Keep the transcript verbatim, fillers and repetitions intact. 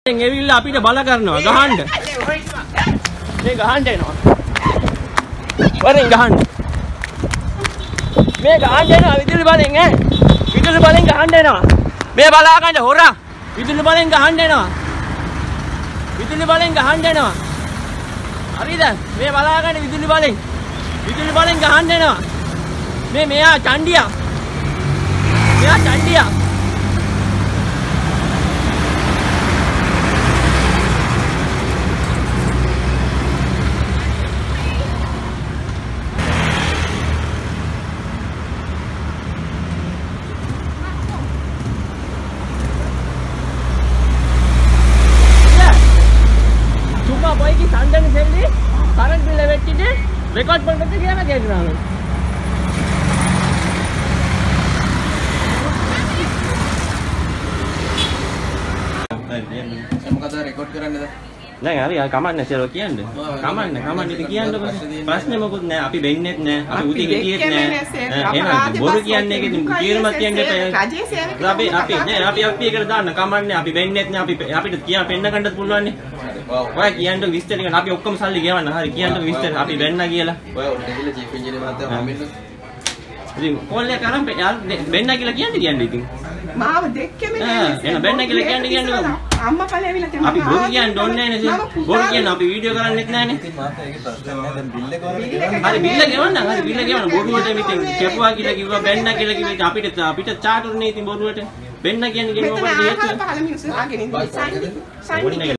එවිල්ලා අපිට බල කරනවා ගහන්න. මේ ගහන්න එනවා. වරෙන් ගහන්න. මේ ගහන්න එනවා විදුලි බලෙන් ඈ. විදුලි බලෙන් ගහන්න එනවා. මේ බලා ගන්න හොරා. විදුලි බලෙන් ගහන්න එනවා. විදුලි බලෙන් ගහන්න එනවා. හරිද? මේ බලා ගන්න විදුලි බලෙන්. විදුලි බලෙන් ගහන්න එනවා. මේ මෙයා චණ්ඩියා. මෙයා චණ්ඩියා. போய்க்கு சண்டைன்னு சொல்லி கரண்ட் பில்லை வெட்டிட்டு ரெக்கார்ட் பண்ணுறதுக்கு ஏன்னா கேட்குறாங்க. නෑ හරි කමන්නේ සරෝ කියන්නේ. කමන්නේ කමන්නේ ඉතින් කියන්නකො. ප්‍රශ්නේ මොකුත් නෑ. අපි වෙන්නේත් නෑ. අපි උදේ ගියෙත් නෑ. එහෙනම් බොරු කියන්නේ ඒක ඉතින් කීරමත් කියන්නේ රජේ සේවක. අපි අපි නෑ අපි අපි ඒකට දාන්න කමන්නේ. අපි වෙන්නේත් නෑ. අපි අපිට කියන පෙන්න ගන්නත් පුළුවන් නේ. ඔය කියන්න විස්තර ටික අපි ඔක්කොම සල්ලි ගෙවන්න. හරි කියන්න විස්තර අපි වෙන්න කියලා. ඔය උඩ ගිහලා චීෆ් ඉංජිනේර මහත්තයා හම්බෙන්න. ඉතින් කෝල් එක කරන් වෙන්න කියලා කියන්නේ කියන්නේ ඉතින්. මාව දෙක්කෙම නෑ. එහෙනම් වෙන්න කියලා කියන්නේ කියන්නේ අම්මා පළේවිලා තමයි. අපි බොරු කියන්නේ ඕනේ නෑනේ. බොරු කියන්නේ අපි වීඩියෝ කරන්නෙත් නෑනේ. ඉතින් මාත් ඒකේ ප්‍රශ්න නෑ. දැන් බිල් එක වරගෙන. හරි බිල් එක ගෙවන්න. හරි බිල් එක ගෙවන්න. බොරුවට ඉතින් කැපුවා කියලා කිව්වා වෙන්න කියලා කිව්වා. අපිට අපිට චාටුනේ ඉතින් බොරුවට වෙන්න කියන්නේ කියන්නේ මොකද හේතුව?